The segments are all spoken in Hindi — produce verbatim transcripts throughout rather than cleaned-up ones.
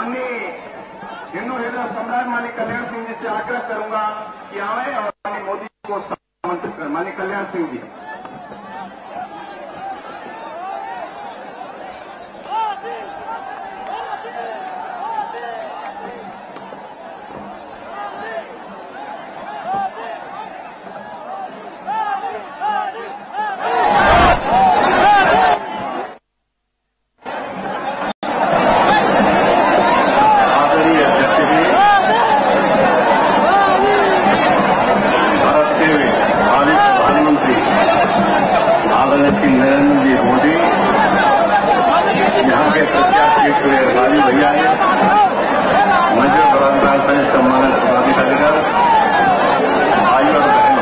माननीय हिंदू हृदय सम्राट माननीय कल्याण सिंह जी से आग्रह करूंगा कि आए और माननीय मोदी को आमंत्रित करें। माननीय कल्याण सिंह जी। नरेंद्र जी मोदी यहाँ के प्रत्याशी राजू भैया है, मंजूर बलात्कार से सम्मानित पदाधिकारीगण, भाई और बहनों,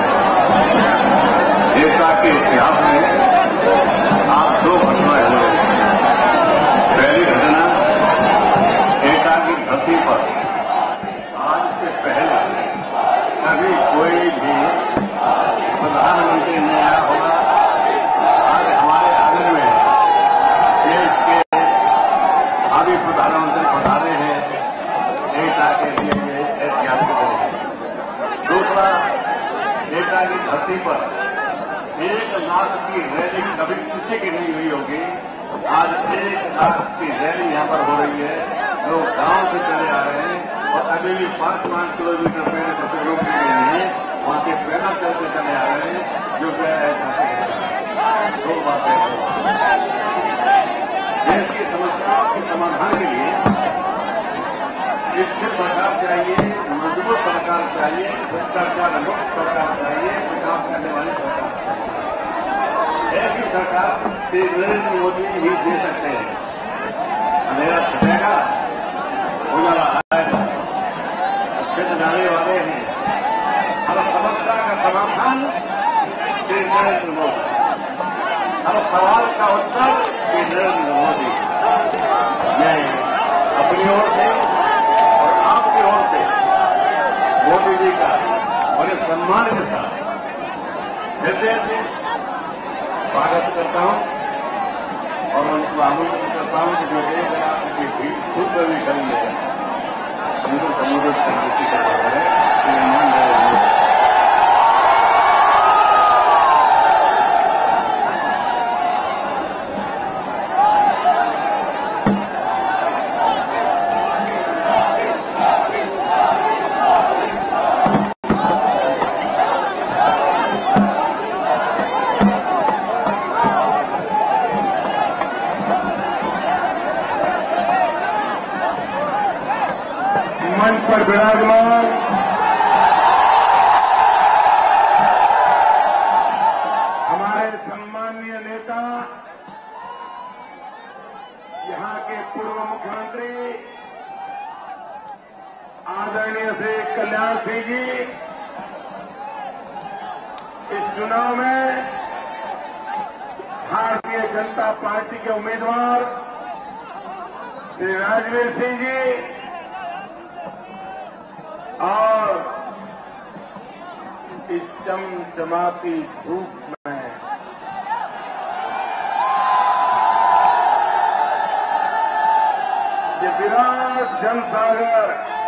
एकता के इतिहास में आप दो घटनाएं हुए। पहली घटना एकता की धरती पर आज से पहले कभी कोई भी प्रधानमंत्री नहीं आया होगा। आज हमारे आंगन में देश के भावी प्रधानमंत्री पधारे हैं, एकता के लिए ये ऐतिहासिक है। दूसरा, एकता की धरती पर एक लाख की रैली कभी किसी की नहीं हुई होगी। आज एक लाख की रैली यहाँ पर हो रही है। लोग गांव से चले आ रहे हैं और अभी भी पांच पांच किलोमीटर पहले जैसे लोग नहीं हैं, वहां के पैदल चलते चले आ रहे हैं, जो कि ऐतिहासिक है। दो बातें देश की समस्याओं के समाधान के लिए स्थिर सरकार चाहिए, मजबूत सरकार चाहिए, भ्रष्टाचार मुक्त सरकार चाहिए, विकास करने वाली सरकार चाहिए। ऐसी सरकार श्री नरेंद्र मोदी ही दे सकते हैं। अंधेरा छटेगा, उजाला आएगा, फिर जाने वाले हैं। हर समस्या का समाधान श्री नरेंद्र मोदी, हर सवाल का उत्तर श्री नरेंद्र मोदी। मैं अपनी ओर से और आपकी ओर से मोदी जी का बड़े सम्मान के साथ हृदय से स्वागत करता हूं और उनको आमंत्रित करता हूं कि जो देख रहे आपकी भीड़ खुद भी खड़ी है, उनको संबोधित करने की कृपा करें। श्रीमान नरेंद्र मोदी। मंच पर विराजमान हमारे सम्मानीय नेता, यहाँ के पूर्व मुख्यमंत्री आदरणीय श्री कल्याण सिंह जी, इस चुनाव में भारतीय जनता पार्टी के उम्मीदवार श्री राजवीर सिंह जी और इस चमचमाती धूप में ये विराट जनसागर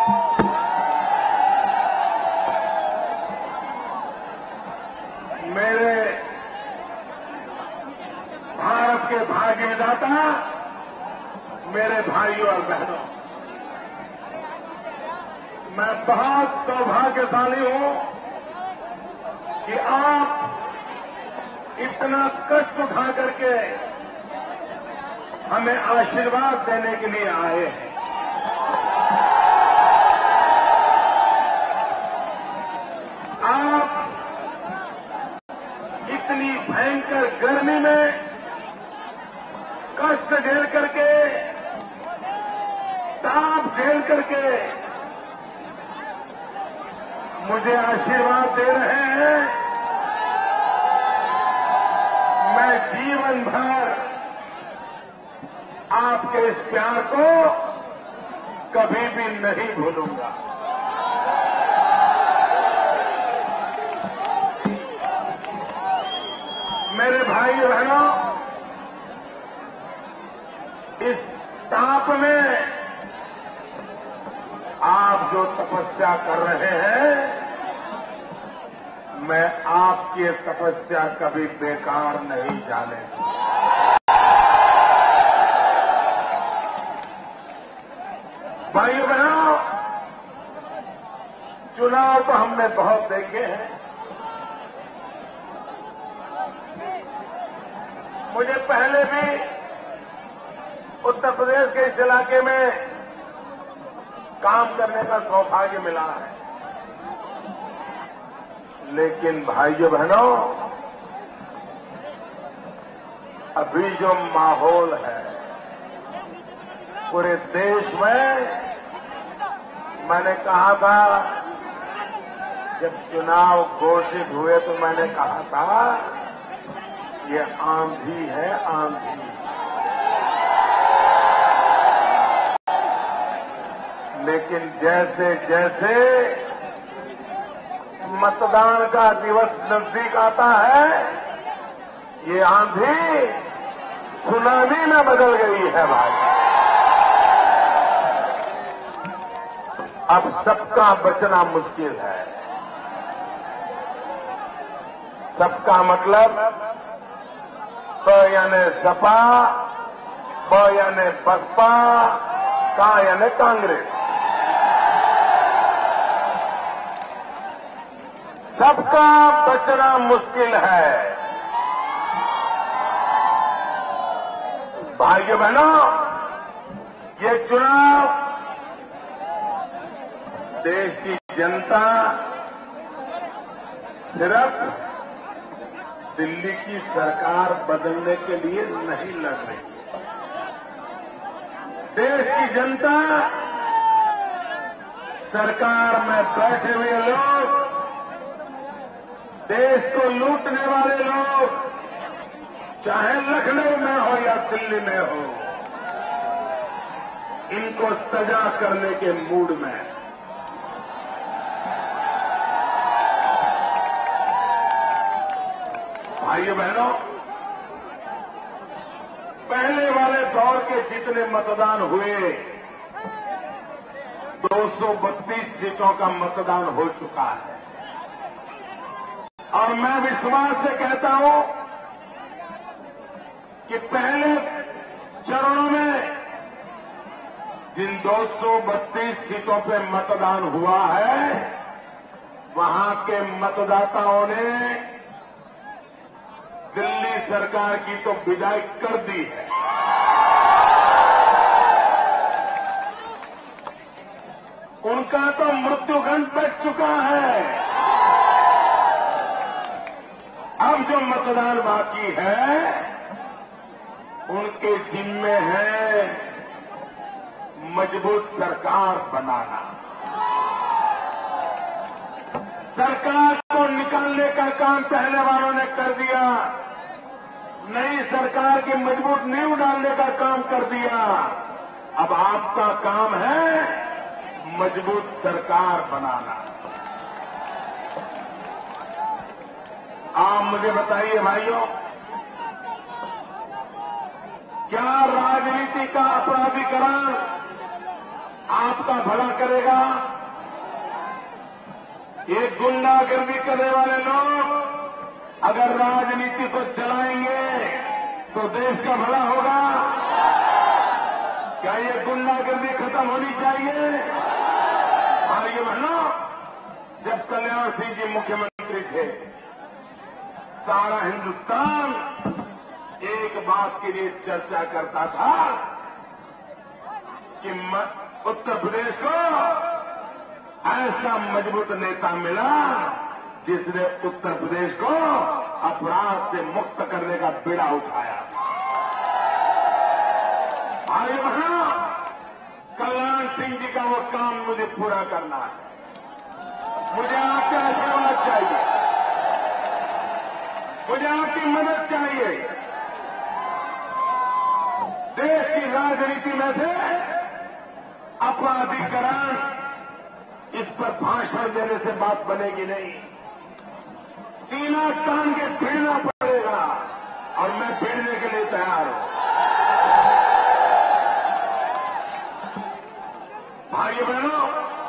मेरे भारत के भाग्य विधाता, मेरे भाइयों और बहनों, मैं बहुत सौभाग्यशाली हूं कि आप इतना कष्ट उठा करके हमें आशीर्वाद देने के लिए आए हैं। आप इतनी भयंकर गर्मी में कष्ट झेल करके, ताप झेल करके मुझे आशीर्वाद दे रहे हैं। मैं जीवन भर आपके इस प्यार को कभी भी नहीं भूलूंगा। मेरे भाई बहनों, इस ताप में आप जो तपस्या कर रहे हैं, मैं आपकी तपस्या कभी बेकार नहीं जाने दूंगा। भाइयों बहनों, चुनाव तो हमने बहुत देखे हैं। मुझे पहले भी उत्तर प्रदेश के इस इलाके में काम करने का सौभाग्य मिला है, लेकिन भाइयों बहनों, अभी जो माहौल है पूरे देश में, मैंने कहा था जब चुनाव घोषित हुए तो मैंने कहा था ये आंधी है, आंधी। लेकिन जैसे जैसे मतदान का दिवस नजदीक आता है, ये आंधी सुनामी में बदल गई है भाई। अब सबका बचना मुश्किल है। सबका मतलब स यानी सपा, ब यानी बसपा, का यानी कांग्रेस। सबका बचना मुश्किल है। भाइयों बहनों, ये चुनाव देश की जनता सिर्फ दिल्ली की सरकार बदलने के लिए नहीं लड़ रही। देश की जनता, सरकार में बैठे हुए लोग, देश को लूटने वाले लोग, चाहे लखनऊ में हो या दिल्ली में हो, इनको सजा करने के मूड में। भाइयों बहनों, पहले वाले दौर के जितने मतदान हुए, दो सौ बत्तीस सीटों का मतदान हो चुका है। और मैं विश्वास से कहता हूं कि पहले चरणों में जिन दो सौ बत्तीस सीटों पे मतदान हुआ है, वहां के मतदाताओं ने दिल्ली सरकार की तो विदाई कर दी है। उनका तो मृत्युगंड बैठ चुका है। अब जो मतदान बाकी है, उनके जिम्मे है मजबूत सरकार बनाना। सरकार को निकालने का काम पहले वालों ने कर दिया, नई सरकार की मजबूत नींव डालने का काम कर दिया। अब आपका काम है मजबूत सरकार बनाना। आप मुझे बताइए भाइयों, क्या राजनीति का अपराधीकरण आपका भला करेगा? ये गुंडागर्दी करने वाले लोग अगर राजनीति को चलाएंगे तो देश का भला होगा। क्या ये गुंडागर्दी खत्म होनी चाहिए? भाइयों बहनों, जब कल्याण सिंह जी मुख्यमंत्री थे, सारा हिंदुस्तान एक बात के लिए चर्चा करता था कि उत्तर प्रदेश को ऐसा मजबूत नेता मिला जिसने उत्तर प्रदेश को अपराध से मुक्त करने का बीड़ा उठाया। भाई बहनों, कल्याण सिंह जी का वो काम मुझे पूरा करना है। मुझे आपका आशीर्वाद चाहिए, मुझे आपकी मदद चाहिए। देश की राजनीति में से अपराधीकरण, इस पर भाषण देने से बात बनेगी नहीं। सीना तान के भिड़ना पड़ेगा और मैं भिड़ने के लिए तैयार हूं। भाइयों बहनों,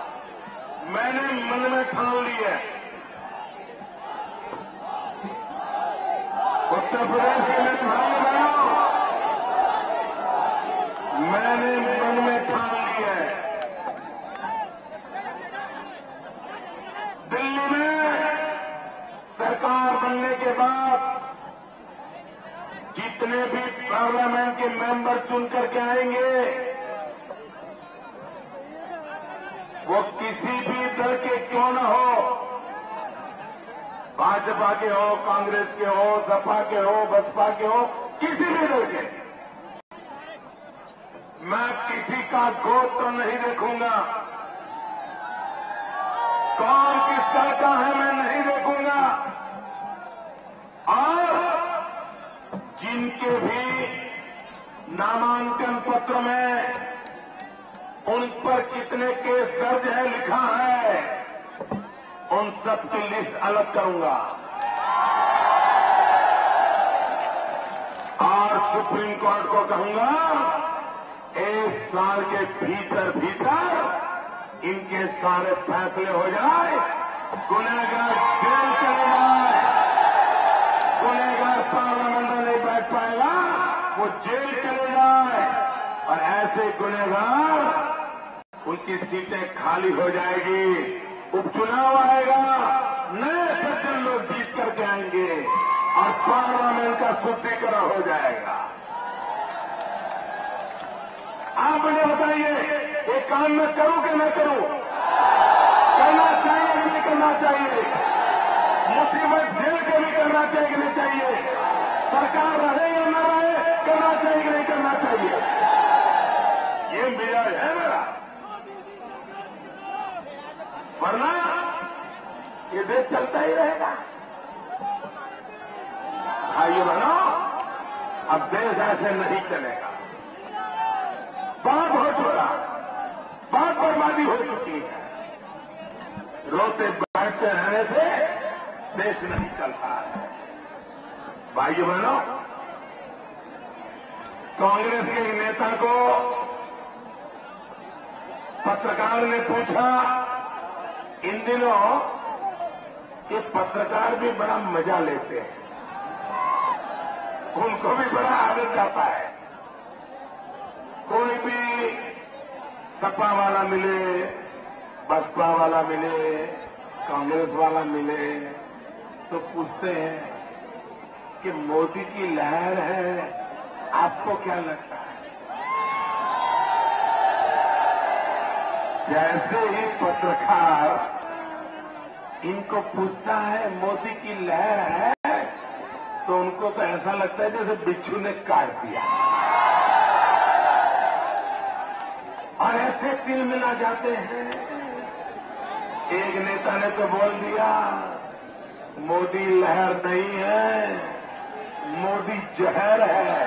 भी पार्लियामेंट के मेंबर चुन करके आएंगे, वो किसी भी दल के क्यों न हो, भाजपा के हो, कांग्रेस के हो, सपा के हो, बसपा के हो, किसी भी दल के, मैं किसी का गोद तो नहीं देखूंगा, कौन किस दल का है मैं नहीं देखूंगा, और जिनके भी नामांकन पत्र में उन पर कितने केस दर्ज है लिखा है, उन सब की लिस्ट अलग करूंगा और सुप्रीम कोर्ट को कहूंगा एक साल के भीतर भीतर इनके सारे फैसले हो जाए, गुनहगार जेल चले जाए, गुनहगार पार्लियामेंट में नहीं बैठ पाएगा, वो जेल चले जाए और ऐसे गुनहगार उनकी सीटें खाली हो जाएगी, उपचुनाव आएगा, नए सज्जन लोग जीत करके आएंगे और पार्लियामेंट का शुद्धिकरण हो जाएगा। आप मुझे बताइए ये काम मैं करूं कि न करूं, करना चाहिए कि नहीं करना चाहिए, मुसीबत झेल के भी करना चाहिए कि नहीं चाहिए, सरकार रहे या न रहे करना चाहिए कि नहीं करना चाहिए, ये मिजाज है मेरा, वरना ये देश चलता ही रहेगा। भाइयों बहनों, अब देश ऐसे नहीं चलेगा, बहुत हो चुका, बहुत बर्बादी हो चुकी है, रोते बैठते रहने से देश नहीं चलता है। भाइयों बहनों, कांग्रेस के एक नेता को पत्रकार ने पूछा, इन दिनों ये पत्रकार भी बड़ा मजा लेते हैं, उनको भी बड़ा आदत जाता है, कोई भी सपा वाला मिले, बसपा वाला मिले, कांग्रेस वाला मिले तो पूछते हैं कि मोदी की लहर है, आपको क्या लगता है? जैसे ही पत्रकार इनको पूछता है मोदी की लहर है, तो उनको तो ऐसा लगता है जैसे बिच्छू ने काट दिया और ऐसे तिल मिला जाते हैं। एक नेता ने तो बोल दिया मोदी लहर नहीं है, मोदी जहर है।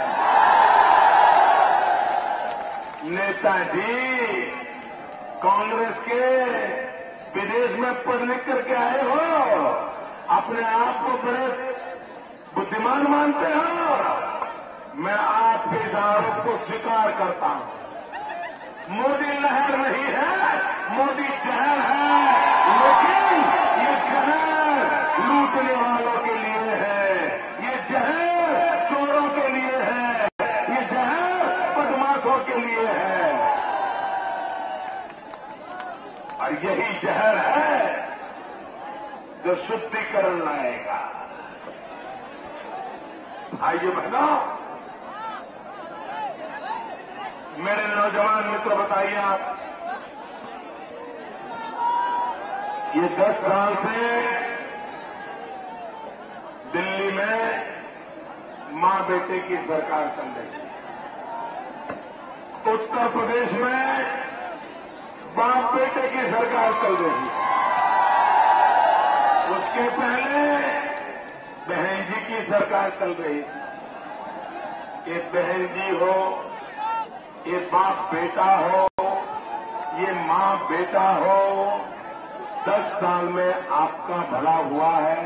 नेताजी कांग्रेस के विदेश में पढ़ लिख करके आए हो, अपने आप को बड़े बुद्धिमान मानते हो, मैं आपके इस आरोप को स्वीकार करता हूं। मोदी लहर नहीं है, मोदी जहर है, लेकिन ये जहर लूटने वालों के लिए है, ये जहर चोरों के लिए है, ये जहर बदमाशों के लिए है, और यही जहर है जो शुद्धिकरण लाएगा। भाइयों बहनों, मेरे नौजवान मित्र बताइए, आप ये दस साल से दिल्ली में मां बेटे की सरकार चल रही है, उत्तर प्रदेश में बाप बेटे की सरकार चल रही है, उसके पहले बहन जी की सरकार चल रही थी। ये बहन जी हो, ये बाप बेटा हो, ये मां बेटा हो, दस साल में आपका भला हुआ है?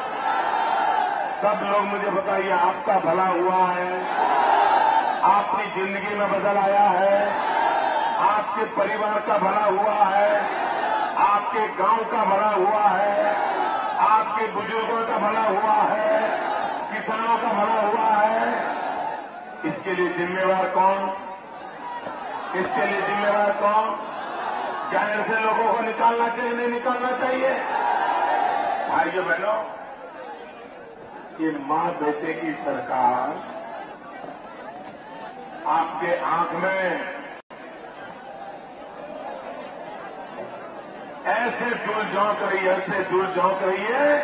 सब लोग मुझे बताइए, आपका भला हुआ है? आपकी जिंदगी में बदल आया है? आपके परिवार का भला हुआ है? आपके गांव का भला हुआ है? आपके बुजुर्गों का भला हुआ है? किसानों का भला हुआ है? इसके लिए जिम्मेवार कौन? इसके लिए जिम्मेवार कौन? क्या ऐसे लोगों को निकालना चाहिए, नहीं निकालना चाहिए? भाइयों बहनों, ये मां बेटे की सरकार आपके आंख में ऐसे झूल झोंक रही है, ऐसे झूल झोंक रही है।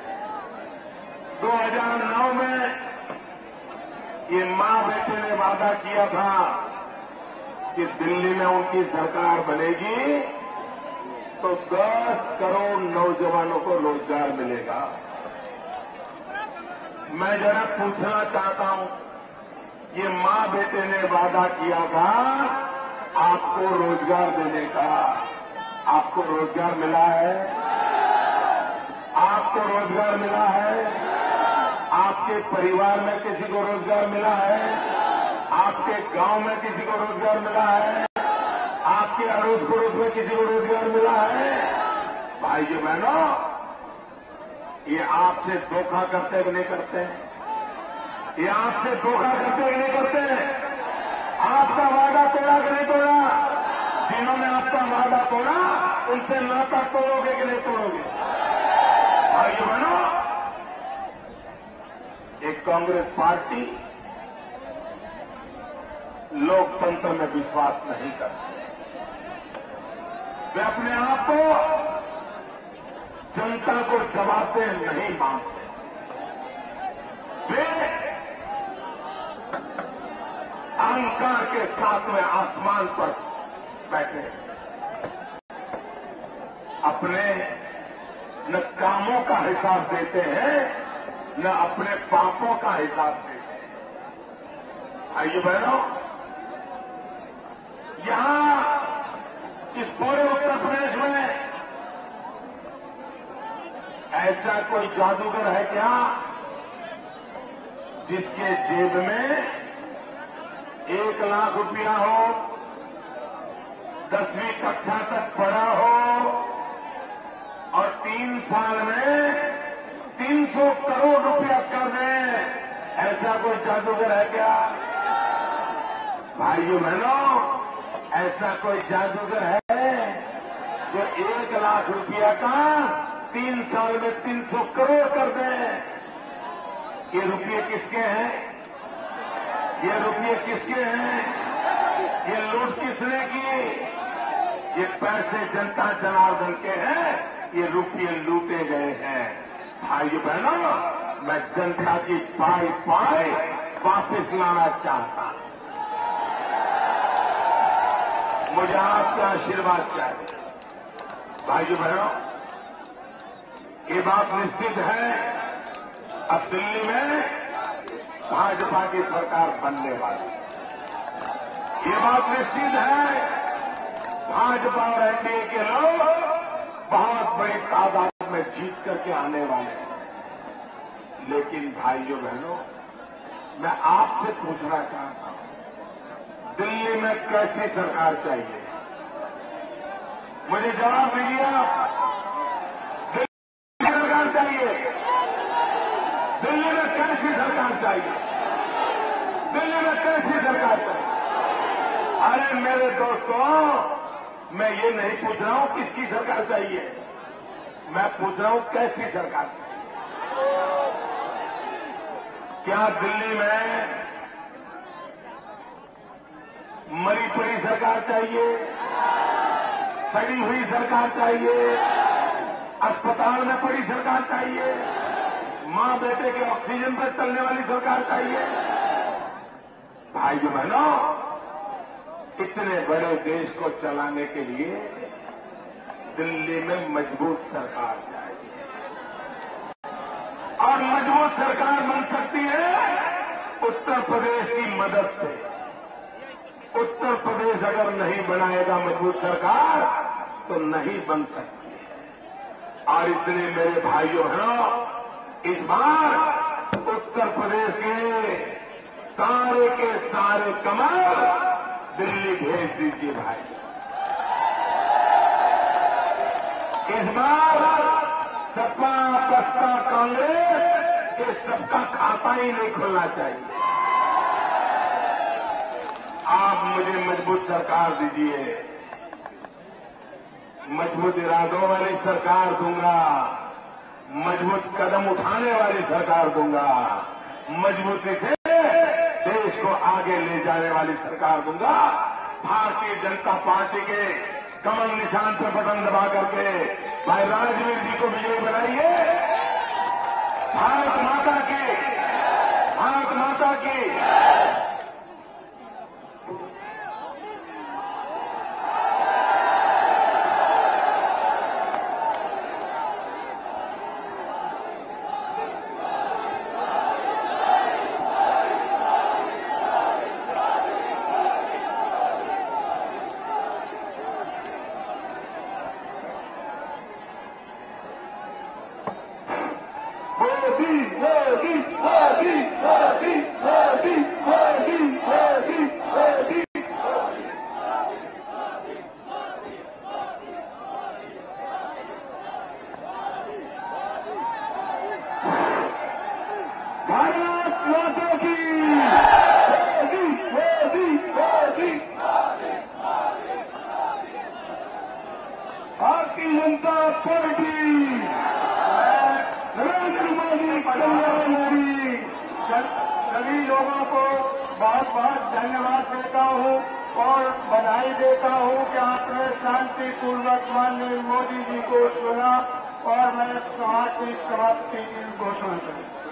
दो हज़ार नौ में ये मां बेटे ने वादा किया था कि दिल्ली में उनकी सरकार बनेगी तो दस करोड़ नौजवानों को रोजगार मिलेगा। मैं जरा पूछना चाहता हूं, ये मां बेटे ने वादा किया था आपको रोजगार देने का, आपको रोजगार मिला है? आपको रोजगार मिला है? आपके परिवार में किसी को रोजगार मिला है? आपके गांव में किसी को रोजगार मिला है? आपके अड़ोस पड़ोस में किसी को रोजगार मिला है? भाइयों बहनों, ये आपसे धोखा करते कि नहीं करते? ये आपसे धोखा करते कि नहीं करते? आपका वादा तोड़ा कि नहीं तोड़ा? जिन्होंने आपका वादा तोड़ा उनसे नाता तोड़ोगे कि नहीं तोड़ोगे? भाइयों बहनों, एक कांग्रेस पार्टी लोकतंत्र में विश्वास नहीं करती। वे अपने आप को जनता को जवाबदेह नहीं मानते। वे अहंकार के सातवें आसमान पर बैठे अपने न कामों का हिसाब देते हैं न अपने पापों का हिसाब देते हैं। आइए बहनों, यहां इस पूरे उत्तर प्रदेश में ऐसा कोई जादूगर है क्या जिसके जेब में एक लाख रुपया हो, दसवीं कक्षा तक पढ़ा हो और तीन साल में तीन सौ करोड़ रुपया कर दे? ऐसा कोई जादूगर है क्या? भाइयों बहनों, ऐसा कोई जादूगर है जो एक लाख रुपया का तीन साल में तीन सौ करोड़ कर दे? ये रुपये किसके हैं? ये रुपये किसके हैं? ये लूट किसने की? ये पैसे जनता जनार्दन के हैं, ये रुपये लूटे गए हैं। भाइयों बहनों, मैं जनता की पाई पाई वापस लाना चाहता हूं। मुझे आपका आशीर्वाद चाहिए। भाइयों बहनों, ये बात निश्चित है, अब दिल्ली में भाजपा की सरकार बनने वाली। ये बात निश्चित है, भाजपा और एनडीए के लोग बहुत बड़ी तादाद में जीत करके आने वाले हैं। लेकिन भाइयों बहनों, मैं आपसे पूछना चाहता हूं, दिल्ली में कैसी सरकार चाहिए? मुझे जवाब दीजिए। दिल्ली में सरकार चाहिए? दिल्ली में कैसी सरकार चाहिए? दिल्ली में कैसी सरकार चाहिए? अरे मेरे दोस्तों, मैं ये नहीं पूछ रहा हूं किसकी सरकार चाहिए, मैं पूछ रहा हूं कैसी सरकार चाहिए। क्या दिल्ली में मरी पड़ी सरकार चाहिए? सड़ी हुई सरकार चाहिए? अस्पताल में पड़ी सरकार चाहिए? मां बेटे के ऑक्सीजन पर चलने वाली सरकार चाहिए? भाइयों बहनों, इतने बड़े देश को चलाने के लिए दिल्ली में मजबूत सरकार चाहिए। और मजबूत सरकार बन सकती है उत्तर प्रदेश की मदद से। उत्तर प्रदेश अगर नहीं बनाएगा मजबूत सरकार तो नहीं बन सकती है। और इसलिए मेरे भाइयों बहनों, इस बार उत्तर प्रदेश के सारे के सारे कमल दिल्ली भेज दीजिए भाई। इस बार सपा बसपा कांग्रेस के सबका खाता ही नहीं खुलना चाहिए। आप मुझे मजबूत सरकार दीजिए, मजबूत इरादों वाली सरकार दूंगा, मजबूत कदम उठाने वाली सरकार दूंगा, मजबूती से देश को को आगे ले जाने वाली सरकार दूंगा। भारतीय जनता पार्टी के कमल निशान पर बटन दबा करके भाई राजवीर जी को विजयी बनाइए। भारत माता की, भारत माता की। मोदी मोदी मोदी मोदी मोदी मोदी मोदी मोदी। भारत माता की मोदी मोदी मोदी। भारतीय जनता पार्टी नरेंद्र मोदी प्रधानमंत्री। सभी लोगों को बहुत बहुत धन्यवाद देता हूं और बधाई देता हूं कि आपने शांतिपूर्वक माननीय मोदी जी को सुना और मैं समाज की समाप्ति की घोषणा करूं।